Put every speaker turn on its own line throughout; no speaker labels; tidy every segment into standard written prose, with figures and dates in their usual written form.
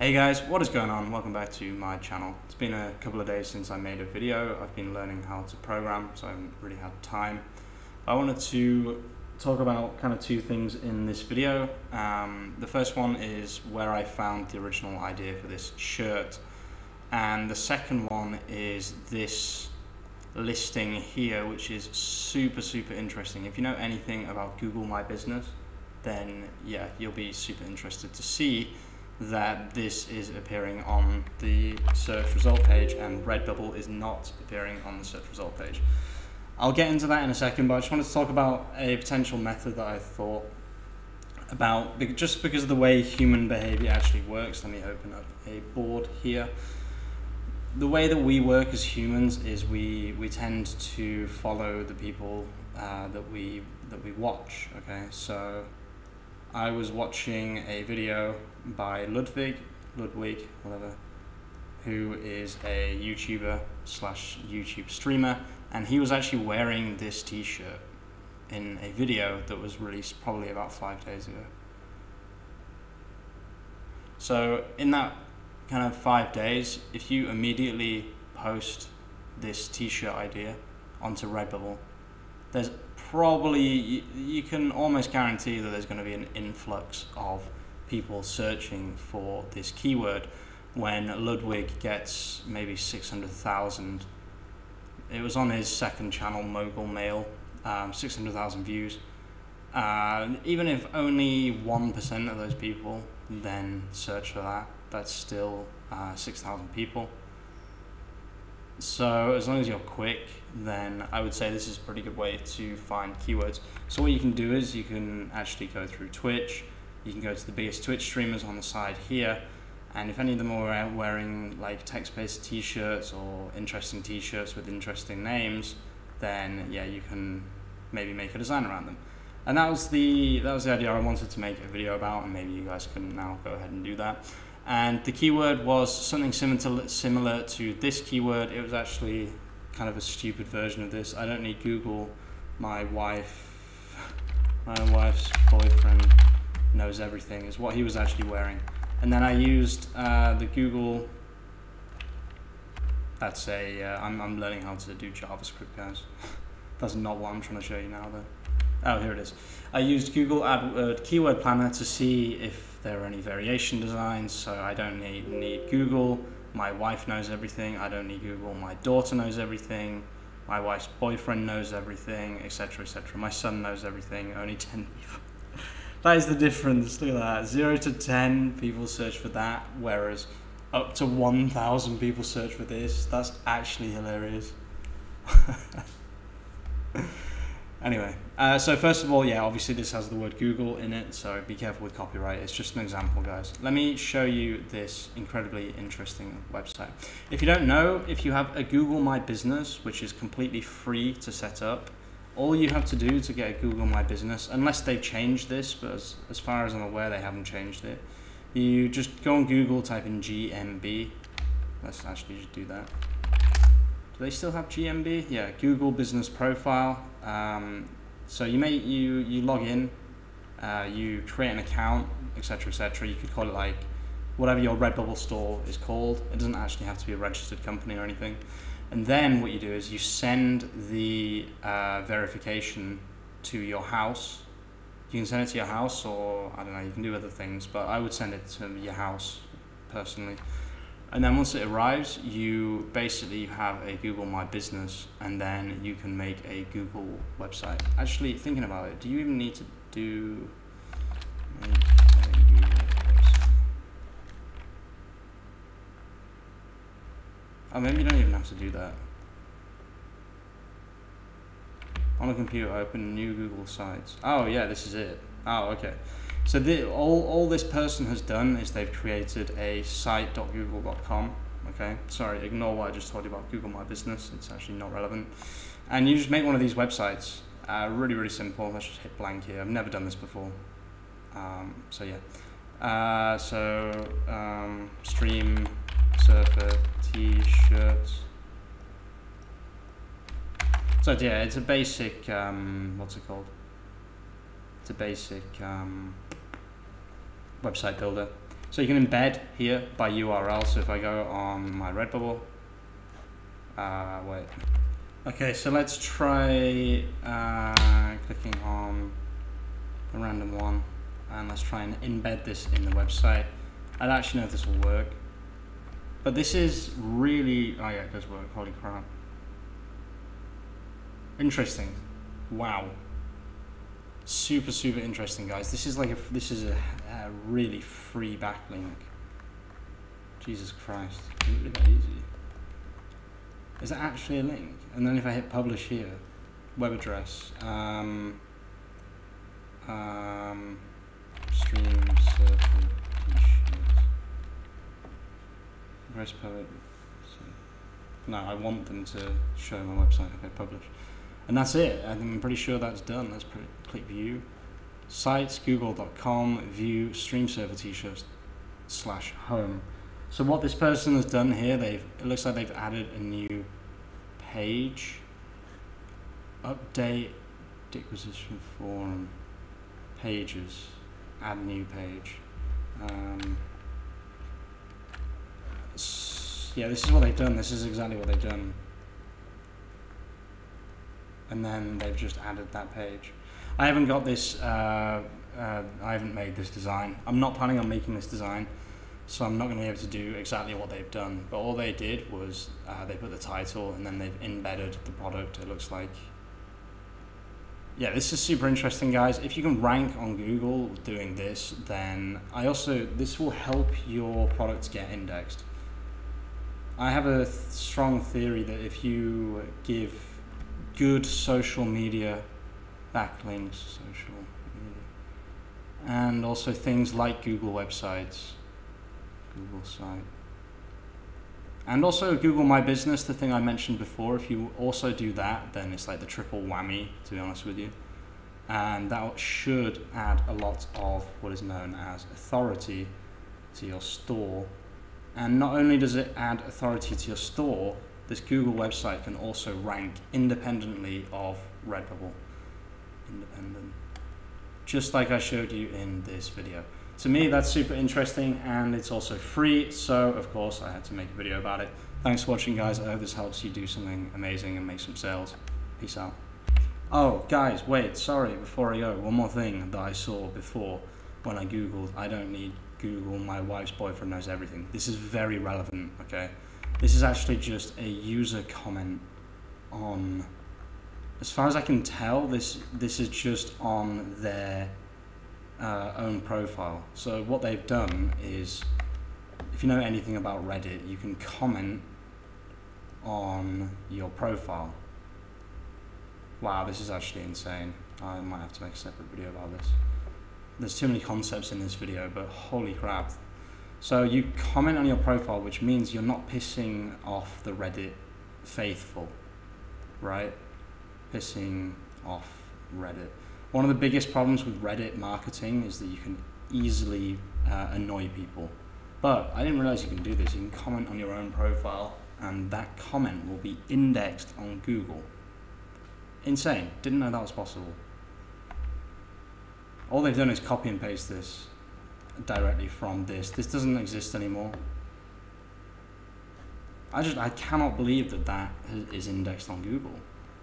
Hey guys, what is going on? Welcome back to my channel. It's been a couple of days since I made a video. I've been learning how to program, so I haven't really had time. I wanted to talk about kind of two things in this video. The first one is where I found the original idea for this shirt, and the second one is this listing here, which is super interesting. If you know anything about Google My Business, then yeah, you'll be super interested to see that this is appearing on the search result page and Redbubble is not appearing on the search result page. I'll get into that in a second, but I just wanted to talk about a potential method that I thought about, just because of the way human behavior actually works. Let me open up a board here. The way that we work as humans is we tend to follow the people that we watch. Okay, so I was watching a video by Ludwig, whatever, who is a YouTuber slash YouTube streamer, and he was actually wearing this t-shirt in a video that was released probably about 5 days ago. So in that kind of 5 days, if you immediately post this t-shirt idea onto Redbubble, there's probably, you can almost guarantee that there's going to be an influx of people searching for this keyword when Ludwig gets maybe 600,000. It was on his second channel, Mogul Mail, 600,000 views. Even if only 1% of those people then search for that, that's still 6,000 people. So as long as you're quick, then I would say this is a pretty good way to find keywords. So what you can do is you can actually go through Twitch. You can go to the biggest Twitch streamers on the side here, and if any of them are wearing like text-based t-shirts or interesting t-shirts with interesting names, then yeah, you can maybe make a design around them. And that was the idea I wanted to make a video about, and maybe you guys can now go ahead and do that. And the keyword was something similar to this keyword. It was actually kind of a stupid version of this. I don't need Google. My wife's boyfriend knows everything is what he was actually wearing. And then I used the Google. That's I'm learning how to do JavaScript, guys. That's not what I'm trying to show you now though. Oh, here it is. I used Google AdWord Keyword Planner to see if there are any variation designs. So I don't need Google. My wife knows everything. I don't need Google. My daughter knows everything. My wife's boyfriend knows everything, etc., etc. My son knows everything. Only 10 people. That is the difference. Look at that. 0 to 10 people search for that, whereas up to 1,000 people search for this. That's actually hilarious. Anyway, so first of all, yeah, obviously this has the word Google in it, so be careful with copyright. It's just an example, guys. Let me show you this incredibly interesting website. If you don't know, if you have a Google My Business, which is completely free to set up, all you have to do to get a Google My Business, unless they've changed this, but as far as I'm aware, they haven't changed it. You just go on Google, type in GMB. Let's actually just do that. Do they still have GMB? Yeah, Google Business Profile. So you log in, you create an account, etc., etc. You could call it like whatever your Redbubble store is called. It doesn't actually have to be a registered company or anything. And then what you do is you send the verification to your house. You can send it to your house, or I don't know, you can do other things, but I would send it to your house personally. And then once it arrives, you basically have a Google My Business, and then you can make a Google website. Actually, thinking about it, do you even need to do make a Google website? Oh, maybe you don't even have to do that. On a computer, open new Google sites. Oh yeah, this is it. Oh, okay. So all this person has done is they've created a site.google.com. Okay, sorry, ignore what I just told you about Google My Business. It's actually not relevant. And you just make one of these websites. Really simple. Let's just hit blank here. I've never done this before. So yeah. Stream surfer t-shirts. So yeah, it's a basic. What's it called? It's a basic website builder. So you can embed here by URL. So if I go on my Redbubble, wait. Okay, so let's try clicking on a random one, and let's try and embed this in the website. I don't actually know if this will work, but this is really, oh yeah, it does work, holy crap. Interesting, wow. Super, super interesting, guys. This is like this is a really free backlink. Jesus Christ, is it really that easy? Is it actually a link? And then if I hit publish here, web address, stream circle t-shirts. Press publish. No, I want them to show my website. Okay, publish. And that's it. I'm pretty sure that's done. Let's click view. Sites, google.com, view, stream server t-shirts /home. So what this person has done here, it looks like they've added a new page. Update, acquisition forum, pages, add new page. Yeah, this is what they've done. This is exactly what they've done. And then they've just added that page. I haven't got this, I haven't made this design. I'm not planning on making this design, so I'm not going to be able to do exactly what they've done. But all they did was they put the title and then they've embedded the product, it looks like. Yeah, this is super interesting, guys. If you can rank on Google doing this, then this will help your products get indexed. I have a strong theory that if you give good social media backlinks, and also things like Google websites, Google site, and also Google My Business, the thing I mentioned before, if you also do that, then it's like the triple whammy, to be honest with you. And that should add a lot of what is known as authority to your store. And not only does it add authority to your store, this Google website can also rank independently of Redbubble. Independent. Just like I showed you in this video. To me, that's super interesting, and it's also free, so of course I had to make a video about it. Thanks for watching, guys. I hope this helps you do something amazing and make some sales. Peace out. Oh, guys, wait, sorry, before I go, one more thing that I saw before when I Googled, I don't need Google, my wife's boyfriend knows everything. This is very relevant, okay? This is actually just a user comment on, as far as I can tell, this is just on their own profile. So what they've done is, if you know anything about Reddit, you can comment on your profile. Wow, this is actually insane. I might have to make a separate video about this. There's too many concepts in this video, but holy crap. So you comment on your profile, which means you're not pissing off the Reddit faithful, right? Pissing off Reddit. One of the biggest problems with Reddit marketing is that you can easily annoy people. But I didn't realize you can do this. You can comment on your own profile, and that comment will be indexed on Google. Insane. Didn't know that was possible. All they've done is copy and paste this directly from this. This doesn't exist anymore. I cannot believe that is indexed on Google.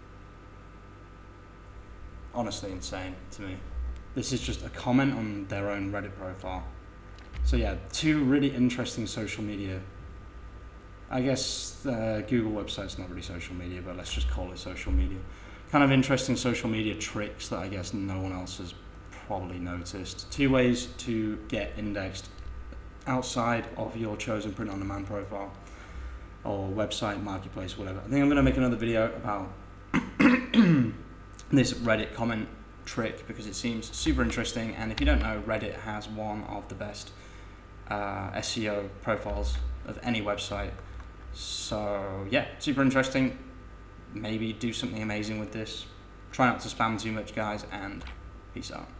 Honestly insane to me. This is just a comment on their own Reddit profile. So yeah, two really interesting social media. I guess Google website's not really social media, but let's just call it social media. Kind of interesting social media tricks that I guess no one else has probably noticed. Two ways to get indexed outside of your chosen print-on-demand profile or website, marketplace, whatever. I think I'm going to make another video about this Reddit comment trick because it seems super interesting, and if you don't know, Reddit has one of the best SEO profiles of any website. So yeah, super interesting. Maybe do something amazing with this. Try not to spam too much, guys, and peace out.